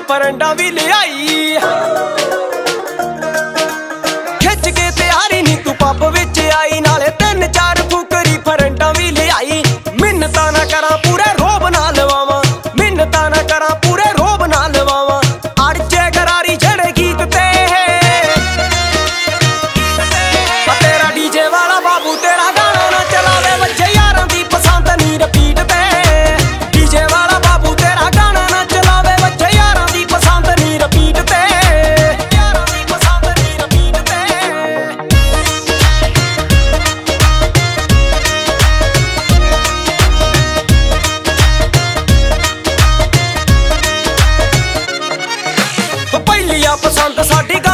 ਫਰੰਡਾ ਵੀ ਲਿਆਈ। ਖਿੱਚ ਕੇ ਤਿਆਰੀ ਨੀ ਤੂੰ ਪੱਬ ਵਿੱਚ ਆਈ, ਨਾਲੇ 3-4 ਫੁਕਰੀ ਫਰੰਡਾ ਵੀ ਲਿਆਈ। ਮਿੰਨਤਾਂ ਨਾ ਕਰਾਂ ਪੂਰੇ ਰੋਬ ਨਾ ਲਵਾਵਾਂ, ਮਿੰਨਤਾਂ ਨਾ ਕਰਾਂ ਪੂਰੇ ਰੋਬ ਨਾ ਲਵਾਵਾਂ। ਅੜਚੇ ਗਰਾਰੀ ਜਿਹੜੇ ਗੀਤ ਤੇ ਤੇਰਾ ਡੀਜੇ ਵਾਲਾ ਬਾਬੂ ਤੇਰਾ ਗਾਣਾ ਨਾ ਚਲਾਵੇ, ਬੱਚੇ ਯਾਰਾਂ ਦੀ ਪਸੰਦ ਨੀ ਰਿਪੀਟ ਤੇ। ਡੀਜੇ ਵਾਲਾ ਬਾਬੂ ਤੇਰਾ ਗਾਣਾ ਨਾ ਚਲਾਵੇ, ਬੱਚੇ ਯਾਰਾਂ ਦੀ ਪਸੰਦ ਨੀ ਰਿਪੀਟ ਤੇ। ਯਾਰਾਂ ਦੀ ਪਸੰਦ ਨੀ ਰਿਪੀਟ ਤੇ। ਪਹਿਲੀਆਂ ਪਸੰਦ ਸਾਡੀ